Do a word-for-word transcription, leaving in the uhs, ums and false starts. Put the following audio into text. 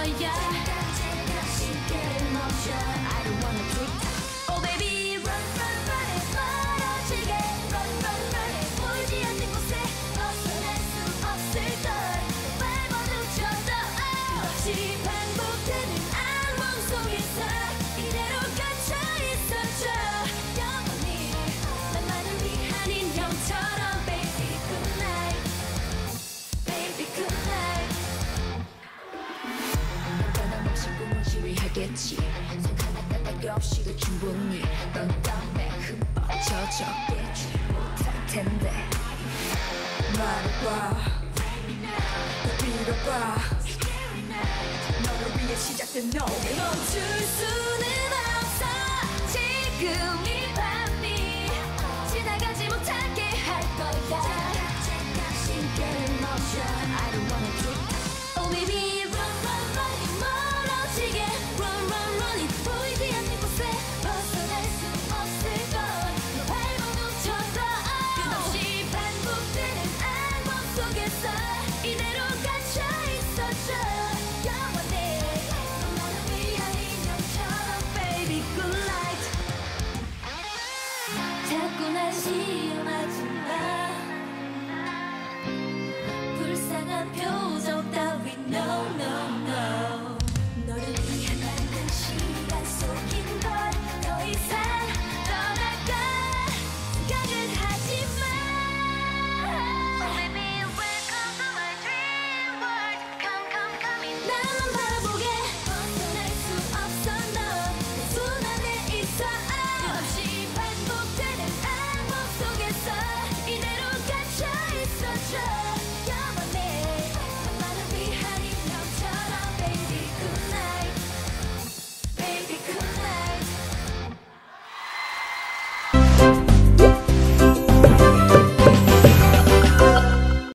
거야. I don't wanna take time. Oh baby run run run it 멀어지게 run run run it 보이지 않는 곳에 벗어날 수 없을걸 밟아 놓쳐도 없이 반복되는 악몽 속에서 이대로 갇혀 있어줘 영원히 나만을 위한 인형처럼 baby good night baby good night 넌 변함없이 꿈을 지휘하겠지 손 하나 까닭 없이도 충분히 넌 땀에 흠뻑 젖었겠지 못할 텐데 말해봐 또 빌어봐 너를 위해 시작된 노래 멈출 수는 없어 지금 이